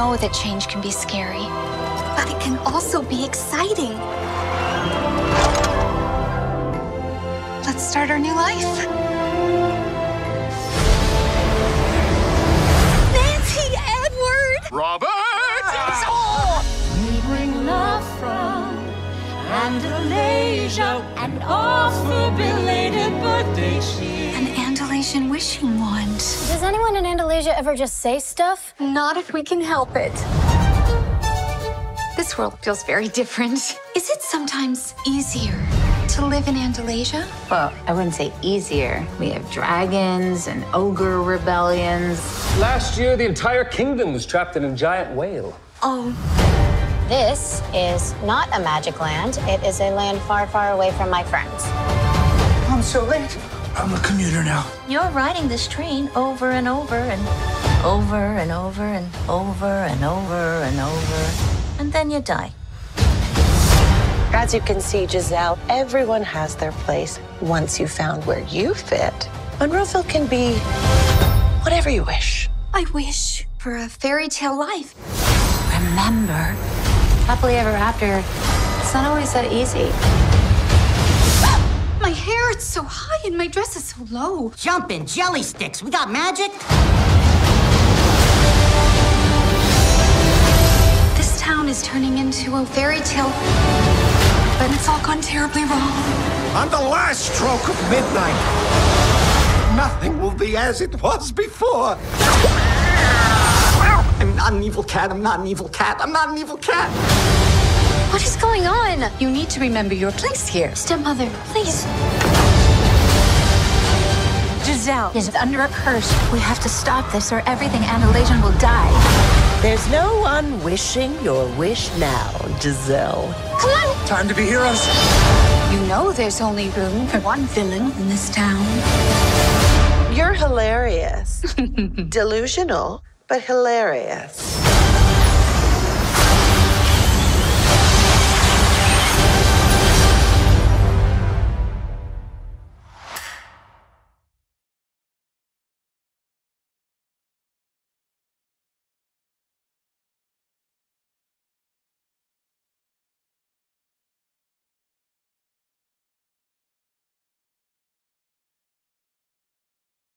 know that change can be scary, but it can also be exciting. Let's start our new life. Nancy Edward! Robert! We bring love from Andalasia and offer belated birthday cheer. An Andalasian wishing wand. Does anyone in Andalasia ever just say stuff? Not if we can help it. This world feels very different. Is it sometimes easier to live in Andalasia? Well, I wouldn't say easier. We have dragons and ogre rebellions. Last year, the entire kingdom was trapped in a giant whale. Oh. This is not a magic land. It is a land far, far away from my friends. I'm so late. I'm a commuter now. You're riding this train over and over and over and over and over and over and over, and then you die. As you can see, Giselle, everyone has their place once you've found where you fit. Monroeville can be whatever you wish. I wish for a fairy tale life. Remember, happily ever after, it's not always that easy. My hair, it's so high and my dress is so low. Jumping jelly sticks. We got magic? This town is turning into a fairy tale, but it's all gone terribly wrong. On the last stroke of midnight, nothing will be as it was before. I'm not an evil cat. I'm not an evil cat. I'm not an evil cat. What is going on? You need to remember your place here. Stepmother, please. Giselle Is under a curse. We have to stop this or everything Andalasian will die. There's no one wishing your wish now, Giselle. Come on! Time to be heroes. You know there's only room for one villain in this town. You're hilarious. Delusional, but hilarious.